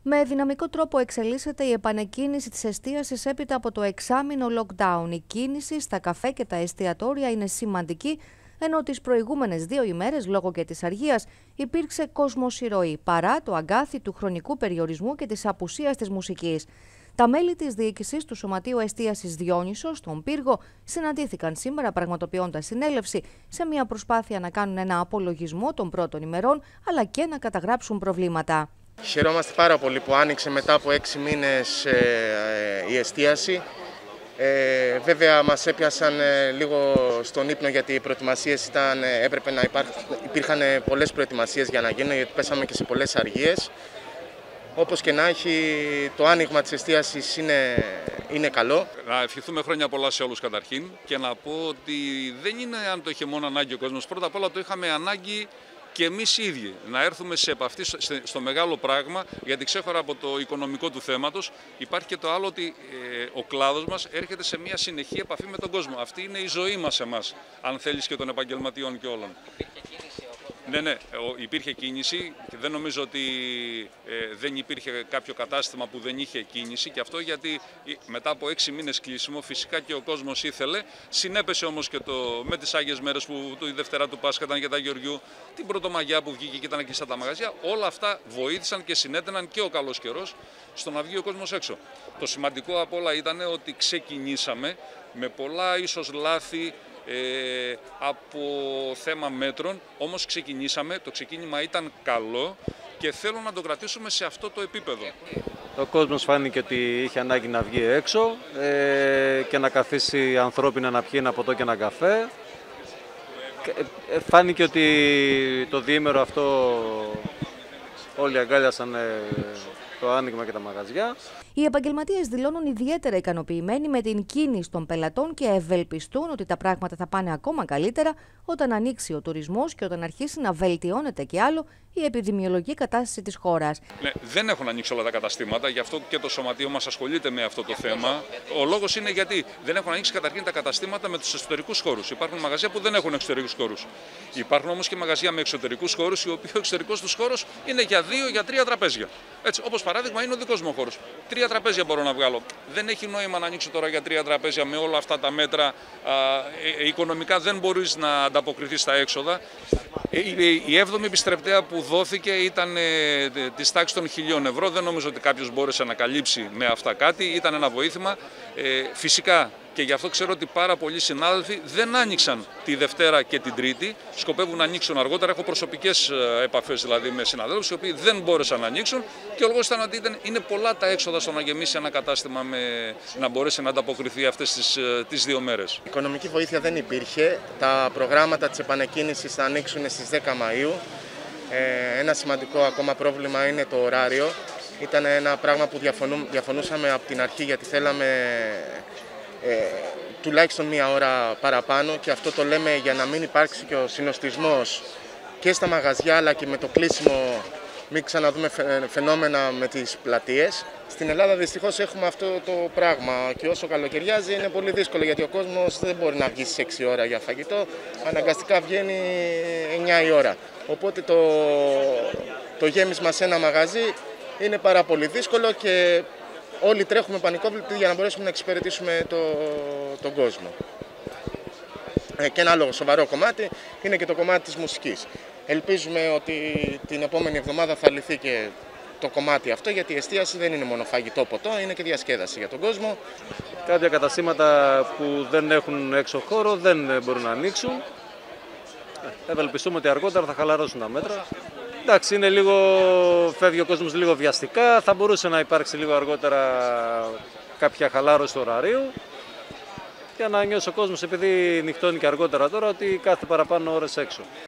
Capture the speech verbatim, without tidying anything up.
Με δυναμικό τρόπο εξελίσσεται η επανεκκίνηση της εστίασης έπειτα από το εξάμηνο lockdown. Η κίνηση στα καφέ και τα εστιατόρια είναι σημαντική, ενώ τις προηγούμενες δύο ημέρες, λόγω και της αργίας, υπήρξε κοσμοσυρωή, παρά το αγκάθι του χρονικού περιορισμού και της απουσίας της μουσικής. Τα μέλη της διοίκησης του Σωματείου Εστίασης Διόνυσος στον Πύργο συναντήθηκαν σήμερα πραγματοποιώντας συνέλευση σε μια προσπάθεια να κάνουν ένα απολογισμό των πρώτων ημερών, αλλά και να καταγράψουν προβλήματα. Χαιρόμαστε πάρα πολύ που άνοιξε μετά από έξι μήνες ε, η εστίαση. Ε, βέβαια μας έπιασαν ε, λίγο στον ύπνο, γιατί οι προετοιμασίες ήταν, ε, έπρεπε να υπάρχουν, υπήρχαν ε, πολλές προετοιμασίες για να γίνουν, γιατί πέσαμε και σε πολλές αργίες. Όπως και να έχει, το άνοιγμα της εστίασης είναι, είναι καλό. Να ευχηθούμε χρόνια πολλά σε όλους καταρχήν και να πω ότι δεν είναι αν το είχε μόνο ανάγκη ο κόσμος. Πρώτα απ' όλα το είχαμε ανάγκη και εμείς οι ίδιοι να έρθουμε σε επαφή στο μεγάλο πράγμα, γιατί ξέχωρα από το οικονομικό του θέματος υπάρχει και το άλλο ότι ε, ο κλάδος μας έρχεται σε μια συνεχή επαφή με τον κόσμο. Αυτή είναι η ζωή μας εμάς, αν θέλεις, και των επαγγελματιών και όλων. Ναι, ναι, υπήρχε κίνηση και δεν νομίζω ότι ε, δεν υπήρχε κάποιο κατάστημα που δεν είχε κίνηση, και αυτό γιατί μετά από έξι μήνες κλείσιμο φυσικά και ο κόσμος ήθελε. Συνέπεσε όμως και το, με τις Άγιες Μέρες που η Δευτέρα του Πάσχα ήταν και τα Γεωργιού, την Πρωτομαγιά που βγήκε και ήταν κλειστά τα μαγαζιά, όλα αυτά βοήθησαν και συνέταιναν, και ο καλός καιρός, στο να βγει ο κόσμος έξω. Το σημαντικό απ' όλα ήταν ότι ξεκινήσαμε με πολλά ίσως λάθη, Ε, από θέμα μέτρων, όμως ξεκινήσαμε, το ξεκίνημα ήταν καλό και θέλω να το κρατήσουμε σε αυτό το επίπεδο. Ο κόσμος φάνηκε ότι είχε ανάγκη να βγει έξω ε, και να καθίσει ανθρώπινα να πιει ένα ποτό και ένα καφέ. Ε, φάνηκε ότι το διήμερο αυτό όλοι αγκάλιασαν ε, το άνοιγμα και τα μαγαζιά. Οι επαγγελματίες δηλώνουν ιδιαίτερα ικανοποιημένοι με την κίνηση των πελατών και ευελπιστούν ότι τα πράγματα θα πάνε ακόμα καλύτερα όταν ανοίξει ο τουρισμός και όταν αρχίσει να βελτιώνεται και άλλο η επιδημιολογική κατάσταση της χώρας. Ναι, δεν έχουν ανοίξει όλα τα καταστήματα, γι' αυτό και το Σωματείο μας ασχολείται με αυτό το θέμα. Ο λόγος είναι γιατί δεν έχουν ανοίξει καταρχήν τα καταστήματα με τους εσωτερικούς χώρους. Υπάρχουν μαγαζιά που δεν έχουν εξωτερικούς χώρους. Υπάρχουν όμως και μαγαζιά με εξωτερικούς χώρους, οι οποίοι ο εξωτερικός τους χώρος είναι για δύο, για τρία τραπέζια. Έτσι, όπως παράδειγμα είναι ο δικός μου χώρος. Τρία τραπέζια μπορώ να βγάλω. Δεν έχει νόημα να ανοίξω τώρα για τρία τραπέζια με όλα αυτά τα μέτρα. Α, ε, οικονομικά δεν μπορείς να ανταποκριθείς στα έξοδα. Ε, η, η έβδομη επιστρεπτέα που δόθηκε ήταν ε, της τάξης των χιλίων ευρώ. Δεν νομίζω ότι κάποιος μπόρεσε να καλύψει με αυτά κάτι. Ήταν ένα βοήθημα. Ε, φυσικά, και γι' αυτό ξέρω ότι πάρα πολλοί συνάδελφοι δεν άνοιξαν τη Δευτέρα και την Τρίτη. Σκοπεύουν να ανοίξουν αργότερα. Έχω προσωπικές επαφές δηλαδή με συναδέλφους οι οποίοι δεν μπόρεσαν να ανοίξουν. Και ο λόγος ήταν ότι ήταν, είναι πολλά τα έξοδα στο να γεμίσει ένα κατάστημα με, να μπορέσει να ανταποκριθεί αυτές τις, τις δύο μέρες. Οικονομική βοήθεια δεν υπήρχε. Τα προγράμματα της επανεκκίνησης θα ανοίξουν στις δέκα Μαΐου. Ε, ένα σημαντικό ακόμα πρόβλημα είναι το ωράριο. Ήταν ένα πράγμα που διαφωνούσαμε από την αρχή, γιατί θέλαμε ε, τουλάχιστον μία ώρα παραπάνω, και αυτό το λέμε για να μην υπάρξει και ο συνοστισμός και στα μαγαζιά αλλά και με το κλείσιμο, μην ξαναδούμε φαινόμενα με τις πλατείες. Στην Ελλάδα δυστυχώς έχουμε αυτό το πράγμα, και όσο καλοκαιριάζει είναι πολύ δύσκολο, γιατί ο κόσμος δεν μπορεί να βγει στις έξι ώρα για φαγητό, αναγκαστικά βγαίνει εννιά η ώρα. Οπότε το, το γέμισμα σε ένα μαγαζί είναι πάρα πολύ δύσκολο και όλοι τρέχουμε πανικόβλητοι για να μπορέσουμε να εξυπηρετήσουμε το, τον κόσμο. Ε, και ένα άλλο σοβαρό κομμάτι είναι και το κομμάτι της μουσικής. Ελπίζουμε ότι την επόμενη εβδομάδα θα λυθεί και το κομμάτι αυτό, γιατί η εστίαση δεν είναι μόνο φαγητό ποτό, είναι και διασκέδαση για τον κόσμο. Κάποια καταστήματα που δεν έχουν έξω χώρο δεν μπορούν να ανοίξουν. Ευελπιστούμε ότι αργότερα θα χαλαρώσουν τα μέτρα. Εντάξει, είναι λίγο, φεύγει ο κόσμος λίγο βιαστικά, θα μπορούσε να υπάρξει λίγο αργότερα κάποια χαλάρωση του ωραρίου, για να νιώσει ο κόσμος, επειδή νυχτώνει και αργότερα τώρα, ότι κάθε παραπάνω ώρες έξω.